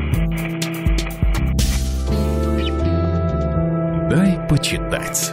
Дай почитать.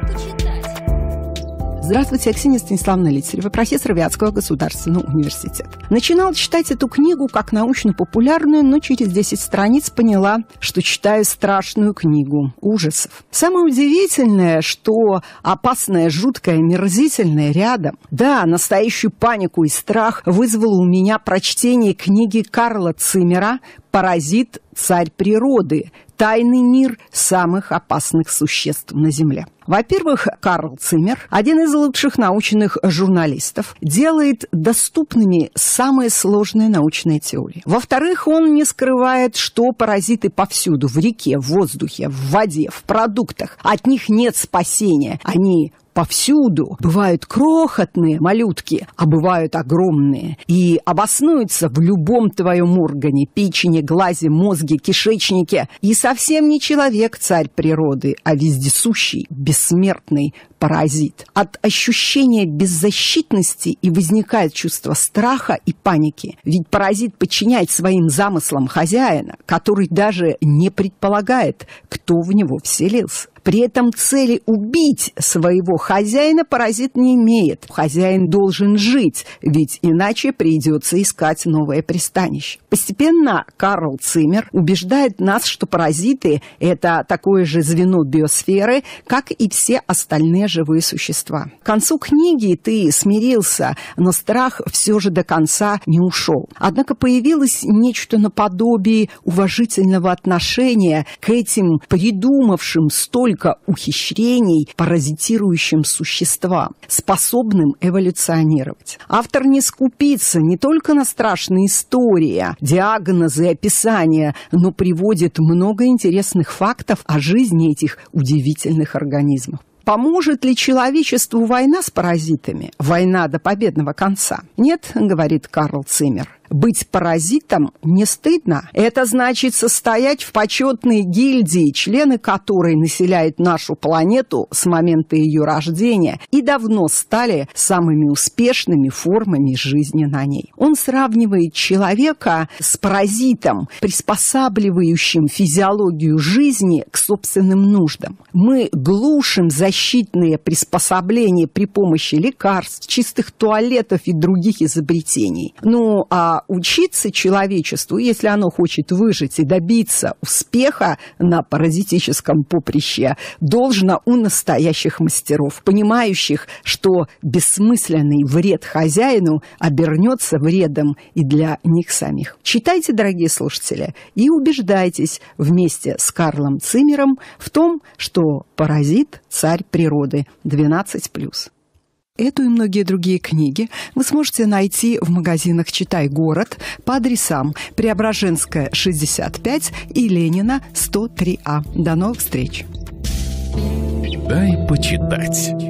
Здравствуйте, я Ксения Станиславовна Литцерева, профессор Вятского государственного университета. Начинала читать эту книгу как научно-популярную, но через 10 страниц поняла, что читаю страшную книгу ужасов. Самое удивительное, что опасное, жуткое, омерзительное рядом. Да, настоящую панику и страх вызвало у меня прочтение книги Карла Циммера «Паразит. Царь природы. Тайный мир самых опасных существ на Земле». Во-первых, Карл Циммер, один из лучших научных журналистов, делает доступными самые сложные научные теории. Во-вторых, он не скрывает, что паразиты повсюду, в реке, в воздухе, в воде, в продуктах. От них нет спасения. Они повсюду. Бывают крохотные малютки, а бывают огромные. И обоснуются в любом твоем органе, печени, глазе, мозге, кишечнике. И совсем не человек царь природы, а вездесущий, бессмертный паразит. От ощущения беззащитности и возникает чувство страха и паники. Ведь паразит подчиняет своим замыслам хозяина, который даже не предполагает, кто в него вселился. При этом цели убить своего хозяина паразит не имеет. Хозяин должен жить, ведь иначе придется искать новое пристанище. Постепенно Карл Циммер убеждает нас, что паразиты – это такое же звено биосферы, как и все остальные живые существа. К концу книги ты смирился, но страх все же до конца не ушел. Однако появилось нечто наподобие уважительного отношения к этим придумавшим столько ухищрений паразитирующим существам, способным эволюционировать. Автор не скупится не только на страшные истории, диагнозы и описания, но приводит много интересных фактов о жизни этих удивительных организмов. Поможет ли человечеству война с паразитами? Война до победного конца? Нет, говорит Карл Циммер. Быть паразитом не стыдно. Это значит состоять в почетной гильдии, члены которой населяют нашу планету с момента ее рождения и давно стали самыми успешными формами жизни на ней. Он сравнивает человека с паразитом, приспосабливающим физиологию жизни к собственным нуждам. Мы глушим защитные приспособления при помощи лекарств, чистых туалетов и других изобретений. Ну, а учиться человечеству, если оно хочет выжить и добиться успеха на паразитическом поприще, должно у настоящих мастеров, понимающих, что бессмысленный вред хозяину обернется вредом и для них самих. Читайте, дорогие слушатели, и убеждайтесь вместе с Карлом Циммером в том, что паразит – царь природы 12+. Эту и многие другие книги вы сможете найти в магазинах «Читай город» по адресам Преображенская, 65 и Ленина, 103А. До новых встреч! Дай почитать.